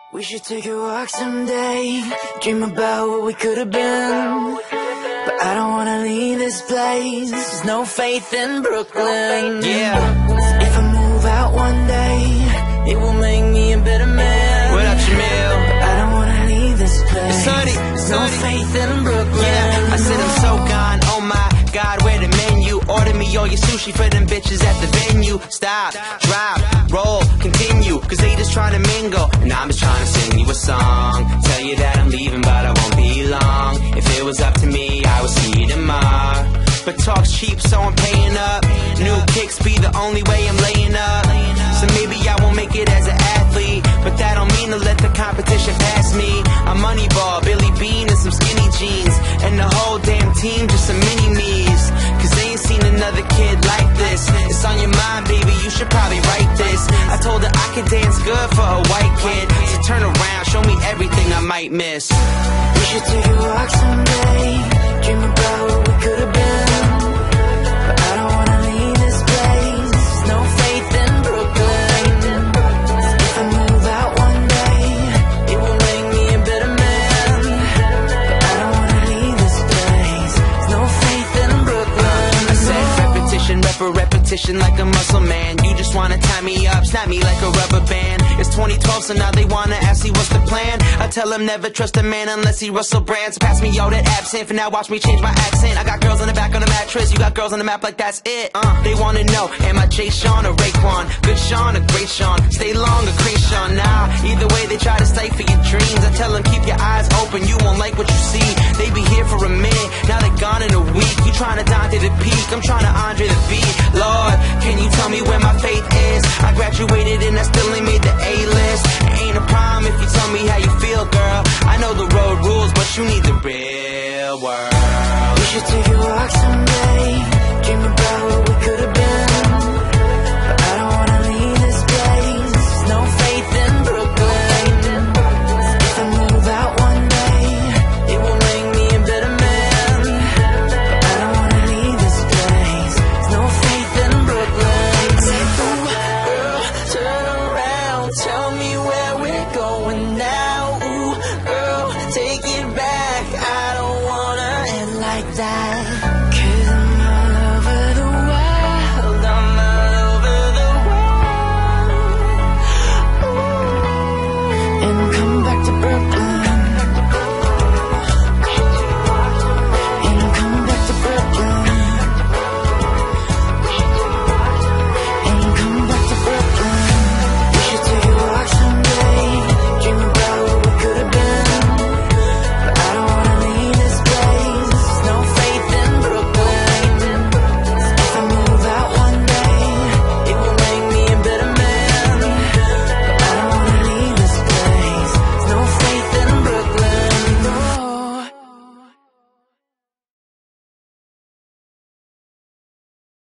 We should take a walk someday, dream about what we could have been. But I don't wanna leave this place, there's no faith in Brooklyn. Yeah. If I move out one day, it will make me a better man. What up, Jamil? But I don't wanna leave this place, Sonny, there's no faith in Brooklyn. Yeah, I said I'm so gone, oh my God, where the menu? Order me all your sushi for them bitches at the venue. Stop, drop, roll, continue, cause they just trying to mingle, and I'm just trying to sing you a song. Tell you that I'm leaving, but I won't be long. If it was up to me, I would see you tomorrow. But talk's cheap, so I'm paying up. New kicks be the only way I'm laying up. So maybe I won't make it as an athlete, but that don't mean to let the competition pass me. I'm Moneyball, Billy Bean and some skinny jeans, and the whole damn team just some mini-me's. Cause they ain't seen another kid like this. It's on your mind, baby, you should probably write this. I told her I could dance good for a white kid, so turn around, show me everything I might miss. We should take a walk someday, dream about what we could have been. But I don't wanna leave this place, there's no faith in Brooklyn. If I move out one day, it will make me a better man. But I don't wanna leave this place, there's no faith in Brooklyn. I said repetition, repetition like a muscle man. You just wanna tie me up, snap me like a rubber band. It's 2012, so now they wanna ask me what's the plan. I tell them never trust a man unless he Russell Brand. So pass me all that absinthe, for now watch me change my accent. I got girls on the back on the mattress, you got girls on the map like that's it. They wanna know, am I Jay Sean or Raekwon? Good Sean or great Sean? Stay long or Krayshawn? Nah, either way they try to stifle your dreams. I tell them keep your eyes open, you won't like what you see. They be here for a minute, now they gone in a week. You tryna Dante the peak, I'm tryna Andre the beat. Lord, can you tell me where my faith is? I graduated and I still ain't made the A-list. It ain't a problem if you tell me how you feel, girl. I know the road rules, but you need the real world. We should take a walk someday, dream about what we could have been. But I don't wanna leave this place, there's no faith in Brooklyn. If I move out one day, it will make me a better man. But I don't wanna leave this place, there's no faith in Brooklyn. Say, ooh, girl, turn around, tell me where we're going now. Ooh, girl, take it back, I don't wanna end like that. Cause I'm all over the world, I'm all over the world. Ooh. And come back to Brooklyn.